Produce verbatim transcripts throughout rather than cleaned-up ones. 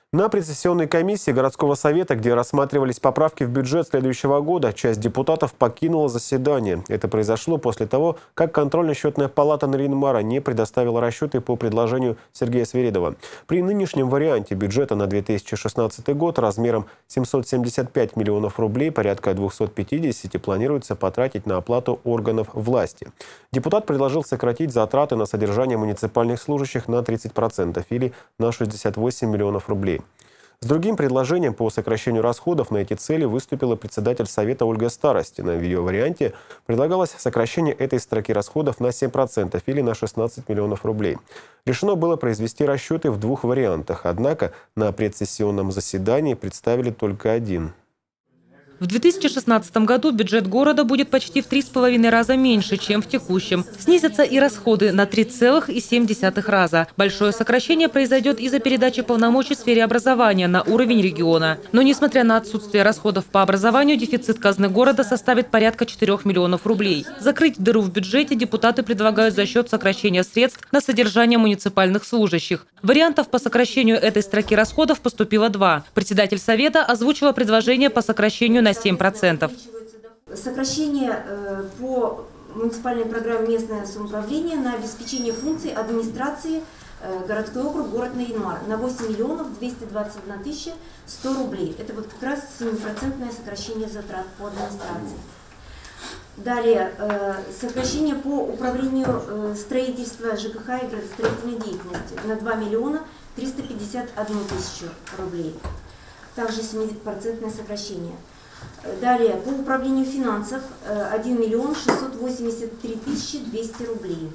На предсессионной комиссии городского совета, где рассматривались поправки в бюджет следующего года, часть депутатов покинула заседание. Это произошло после того, как контрольно-счетная палата Нарьян-Мара не предоставила расчеты по предложению Сергея Свиридова. При нынешнем варианте бюджета на две тысячи шестнадцатый год размером семьсот семьдесят пять миллионов рублей, порядка двухсот пятидесяти, планируется потратить на оплату органов власти. Депутат предложил сократить затраты на содержание муниципальных служащих на тридцать процентов или на шестьдесят восемь миллионов рублей. С другим предложением по сокращению расходов на эти цели выступила председатель Совета Ольга Старостина. В ее варианте предлагалось сокращение этой строки расходов на семь процентов или на шестнадцать миллионов рублей. Решено было произвести расчеты в двух вариантах, однако на предсессионном заседании представили только один. В две тысячи шестнадцатом году бюджет города будет почти в три с половиной раза меньше, чем в текущем. Снизятся и расходы на три целых семь десятых раза. Большое сокращение произойдет из-за передачи полномочий в сфере образования на уровень региона. Но несмотря на отсутствие расходов по образованию, дефицит казны города составит порядка четырёх миллионов рублей. Закрыть дыру в бюджете депутаты предлагают за счет сокращения средств на содержание муниципальных служащих. Вариантов по сокращению этой строки расходов поступило два. Председатель Совета озвучила предложение по сокращению на семь процентов. Сокращение по муниципальной программе «Местное самоуправление» на обеспечение функций администрации городской округ, город Нарьян-Мар на восемь миллионов двести двадцать одна тысяча сто рублей. Это вот как раз семипроцентное сокращение затрат по администрации. Далее, сокращение по управлению строительства ЖКХ и градостроительной деятельности на два миллиона триста пятьдесят одну тысячу рублей. Также семипроцентное сокращение. Далее, по управлению финансов один миллион шестьсот восемьдесят три тысячи двести рублей.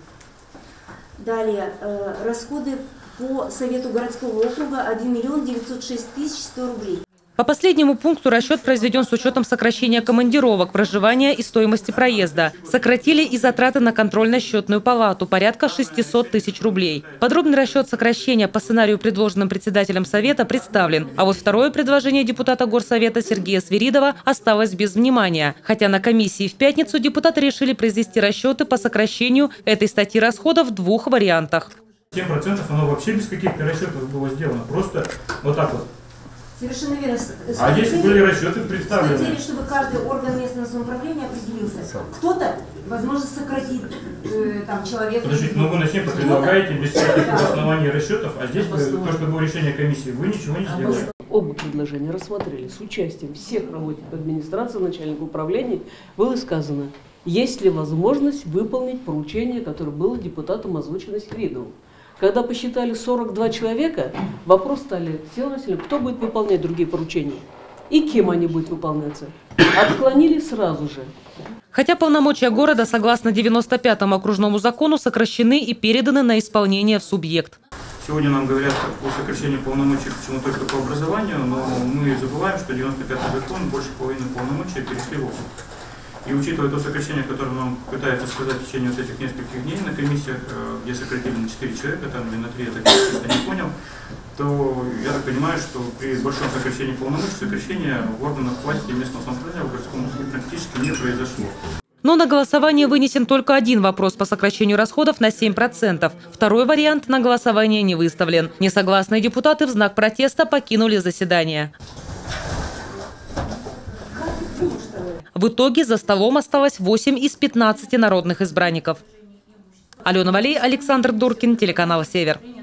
Далее, расходы по Совету городского округа один миллион девятьсот шесть тысяч сто рублей. По последнему пункту расчет произведен с учетом сокращения командировок, проживания и стоимости проезда. Сократили и затраты на контрольно-счетную палату – порядка шестисот тысяч рублей. Подробный расчет сокращения по сценарию, предложенным председателем Совета, представлен. А вот второе предложение депутата Горсовета Сергея Свиридова осталось без внимания. Хотя на комиссии в пятницу депутаты решили произвести расчеты по сокращению этой статьи расходов в двух вариантах. семь процентов оно вообще без каких-то расчетов было сделано. Просто вот так вот. Совершенно верно. А если были расчеты представлены? Хотели, чтобы каждый орган местного самоуправления определился. Кто-то, возможно, сократит э, там, человека. Подождите, но вы на семь предлагаете без всяких оснований расчетов, а здесь, то, что было решение комиссии, вы ничего не сделали. Оба предложения рассмотрели с участием всех работников администрации, начальников управлений. Было сказано, есть ли возможность выполнить поручение, которое было депутатом озвучено Свиридовым. Когда посчитали сорок два человека, вопрос стали, кто будет выполнять другие поручения и кем они будут выполняться. Отклонили сразу же. Хотя полномочия города, согласно девяносто пятому окружному закону, сокращены и переданы на исполнение в субъект. Сегодня нам говорят о сокращении полномочий почему только по образованию, но мы забываем, что девяносто пятый закон больше половины полномочий перешли в округ. И учитывая то сокращение, которое нам пытается сказать в течение вот этих нескольких дней на комиссиях, где сократили на четыре человека, там или на три, я так честно не понял, то я так понимаю, что при большом сокращении полномочий, сокращение в органах власти и местного самоуправления в городском округе практически не произошло. Но на голосование вынесен только один вопрос по сокращению расходов на семь процентов. Второй вариант на голосование не выставлен. Несогласные депутаты в знак протеста покинули заседание. В итоге за столом осталось восемь из пятнадцати народных избранников. Алена Валей, Александр Дуркин, телеканал «Север».